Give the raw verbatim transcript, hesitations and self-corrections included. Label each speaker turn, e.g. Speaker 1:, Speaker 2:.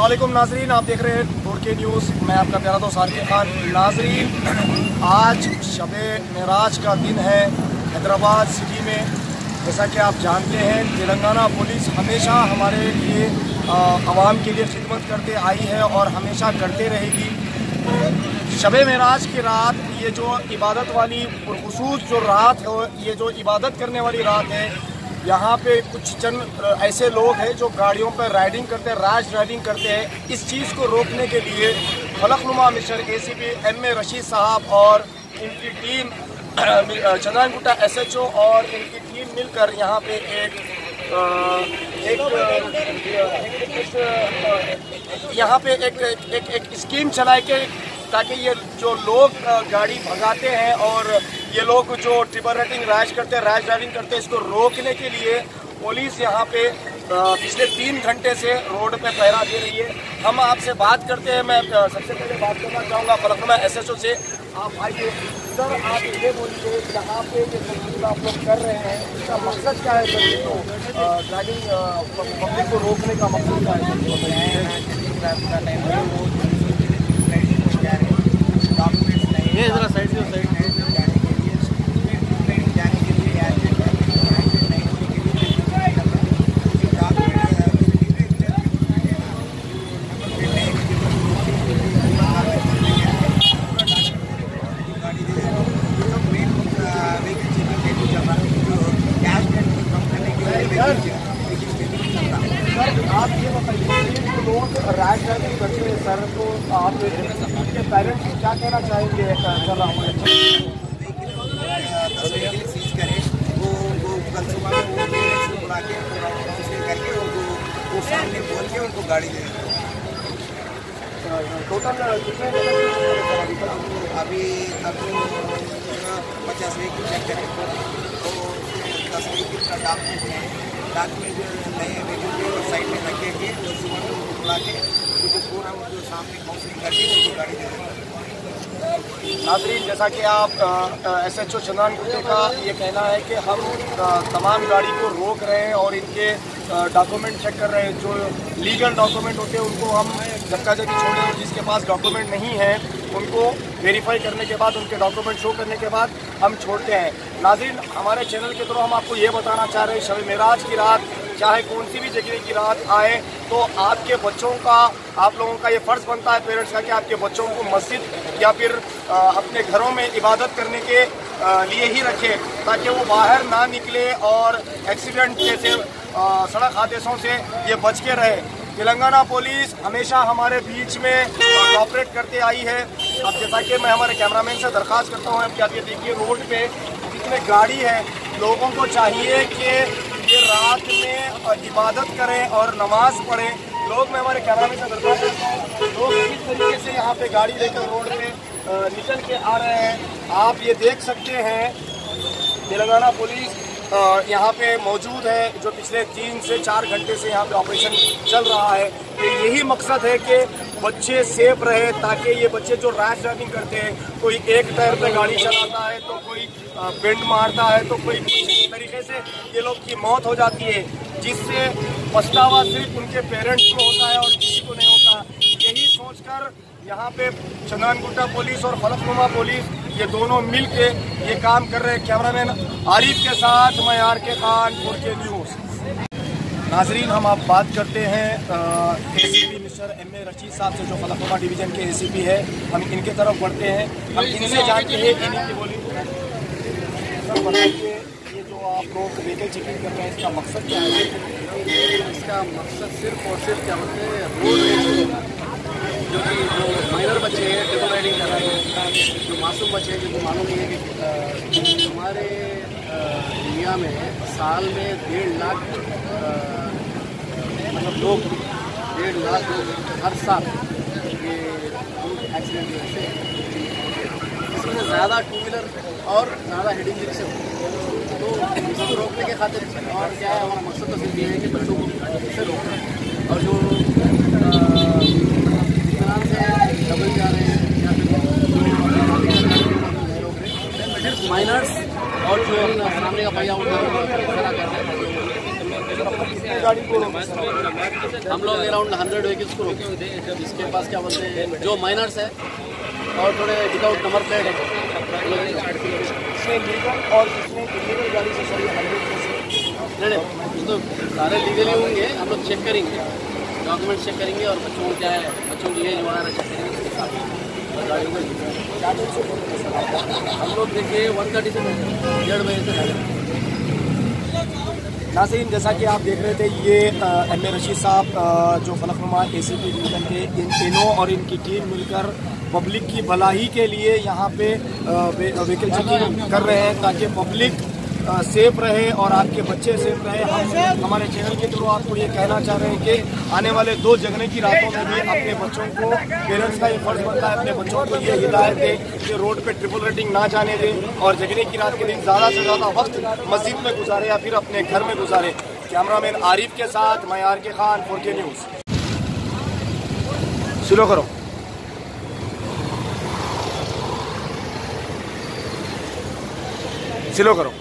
Speaker 1: अस्सलामुअलैकुम नाजरीन, आप देख रहे हैं फोर के न्यूज़। मैं आपका प्यारा दोस्त सारिक खान। नाजरीन, आज शबे मेराज का दिन है हैदराबाद सिटी में। जैसा कि आप जानते हैं, तेलंगाना पुलिस हमेशा हमारे लिए आवाम के लिए खिदमत करते आई है और हमेशा करते रहेगी। शबे मेराज की रात, ये जो इबादत वाली खुसूस जो रात है, ये जो इबादत करने वाली रात है, यहाँ पे कुछ चंद ऐसे लोग हैं जो गाड़ियों पर राइडिंग करते हैं, रैश ड्राइविंग करते हैं। इस चीज़ को रोकने के लिए फलकनुमा मिशन A C P M A Rashid साहब और इनकी team Chandrayangutta S H O और इनकी टीम मिलकर यहाँ पे एक एक यहाँ पे एक एक एक स्कीम चलाए के ताकि ये जो लोग गाड़ी भगाते हैं और ये लोग जो ट्रिपल राइडिंग रैश करते हैं, रैश ड्राइविंग करते हैं, इसको रोकने के लिए पुलिस यहाँ पे पिछले तीन घंटे से रोड पे पहरा दे रही है। हम आपसे बात करते हैं। मैं सबसे पहले बात करना चाहूँगा फलकनुमा एस एच ओ से। आप आइए सर, आप ये बोलिए, यहाँ पे जो तस्वीर आप लोग कर रहे हैं, इसका मकसद क्या है सर? ये तो ड्राइविंग पब्लिक को रोकने का मकसद क्या है? जरा साइड से साइड आप ये बताइए, जो लोग रैश ड्राइविंग करते हैं सर, तो आप उनके पेरेंट्स को क्या कहना चाहेंगे? सर आप
Speaker 2: सीज करें वो वो कल सुबह में वो पेरेंट्स को बुला के काउंसलिंग करके उनको वो सामने बोल के उनको गाड़ी दे दें।
Speaker 1: टोटल कितने
Speaker 2: अभी अभी पचास व्हीकल चेक करें तो दस व्हीकल का डॉक्यूमेंट है, डॉक्यूमेंट नए व्हीकल के साइड में रखे के और सुबह में उनको बुला के उनको पूरा उनको सामने काउंसलिंग करके उनको गाड़ी दे दें।
Speaker 1: नाज़रीन, जैसा कि आप एस एच ओ चंद्रयानगुट्टे का ये कहना है कि हम तमाम गाड़ी को रोक रहे हैं और इनके डॉक्यूमेंट चेक कर रहे हैं। जो लीगल डॉक्यूमेंट होते हैं उनको हम धक्का जगी छोड़े और जिसके पास डॉक्यूमेंट नहीं है उनको वेरीफाई करने के बाद, उनके डॉक्यूमेंट शो करने के बाद हम छोड़ते हैं। नाज़रीन, हमारे चैनल के थ्रू हम आपको ये बताना चाह रहे हैं, शब मेराज की रात चाहे कौन सी भी जगह की रात आए, तो आपके बच्चों का, आप लोगों का ये फ़र्ज़ बनता है पेरेंट्स का कि आपके बच्चों को मस्जिद या फिर आ, अपने घरों में इबादत करने के आ, लिए ही रखें, ताकि वो बाहर ना निकले और एक्सीडेंट जैसे सड़क हादसों से ये बच के रहे। तेलंगाना पुलिस हमेशा हमारे बीच में कोऑपरेट करते आई है। अब जैसा कि मैं हमारे कैमरामैन से दरख्वास्त करता हूँ कि आप ये देखिए, रोड पे जितने गाड़ी है, लोगों को चाहिए कि ये रात में इबादत करें और नमाज पढ़ें। लोग, मैं हमारे कैमरामैन से दरख्वास्त करता हूँ, लोग किस तरीके से यहाँ पे गाड़ी लेकर रोड पे निकल के आ रहे हैं, आप ये देख सकते हैं। तेलंगाना पुलिस यहाँ पे मौजूद है, जो पिछले तीन से चार घंटे से यहाँ पे ऑपरेशन चल रहा है। तो यही मकसद है कि बच्चे सेफ रहे, ताकि ये बच्चे जो रैश ड्राइविंग करते हैं, कोई एक टायर पे गाड़ी चलाता है तो कोई बेंड मारता है तो कोई इस तरीके से ये लोग की मौत हो जाती है, जिससे पछतावा सिर्फ उनके पेरेंट्स को होता है और किसी को नहीं होता। यही सोचकर यहाँ पे चंद्रयानगुट्टा पुलिस और फलकनुमा पुलिस ये दोनों मिल के ये काम कर रहे हैं। कैमरामैन आरिफ के साथ मैं R K Khan, four K news. नाजरीन, हम आप बात करते हैं A C P mister M A Rashid साहब से, जो फलकनुमा डिवीज़न के ए सी पी है। हम इनके तरफ बढ़ते हैं, हम इनसे जानते हैं इन्हीं की बोली। सर बताइए, ये जो आप लोग व्हीकल चेकिंग कर रहे हैं, इसका मकसद क्या है?
Speaker 3: इसका मकसद सिर्फ और सिर्फ क्या बोलते हैं, रोड रेस, जो कि जो माइनर बच्चे हैं ट्रिपल राइडिंग कर रहे हैं, जो मासूम बच्चे हैं, जिनको मालूम नहीं है कि हमारे इंडिया में साल में डेढ़ लाख मतलब लोग डेढ़ लाख लोग हर साल ये एक्सीडेंट से, इसमें ज़्यादा टू व्हीलर और ज़्यादा हेड इंजरी से होते हैं। तो इसको रोकने के खातिर और क्या है, हमारा मकसद तो सिर्फ ये है कि बच्चों को से रोकना, और जो इतमान से डबल जा रहे हैं या फिर रोक रहे हैं, सिर्फ माइनर्स और जो सामने का पहिया उठा कर रहे हैं।
Speaker 1: कितनी गाड़ी को रोके सर?
Speaker 3: हम लोग अराउंड हंड्रेड व्हीकल्स को रोके, जिसके पास क्या बोलते हैं जो माइनर्स है और थोड़े विदाउट नंबर प्लेट है।
Speaker 1: इसमें लीगल और जिसमें इलीगल गाड़ी से सर हंड्रेड में से
Speaker 3: नहीं नहीं तो सारे लीगली होंगे, हम लोग चेक करेंगे, डॉक्यूमेंट चेक करेंगे और बच्चों को क्या है, बच्चों की एज वगैरह चेक करेंगे उसके साथ गाड़ी को। हम लोग देखिए वन थर्टी से डेढ़ बजे से खड़े।
Speaker 1: नाज़रीन, जैसा कि आप देख रहे थे, ये एम ए रशीद साहब जो Falaknuma A C P division के, इन तीनों और इनकी टीम मिलकर पब्लिक की भलाई के लिए यहाँ पे व्हीकल चेकिंग कर रहे हैं ताकि पब्लिक सेफ रहे और आपके बच्चे सेफ रहे। हम हमारे चैनल के थ्रू आपको ये कहना चाह रहे हैं कि आने वाले दो जगने की रातों में भी अपने बच्चों को, पेरेंट्स का ये फर्ज बनता है अपने बच्चों को ये हिदायत दें कि रोड पे ट्रिपल रेटिंग ना जाने दें और जगने की रात के दिन ज़्यादा से ज़्यादा वक्त मस्जिद में गुजारे या फिर अपने घर में गुजारे। कैमरामैन आरिफ के साथ मैं R K Khan, four K news. Slow करो। स्लो करो।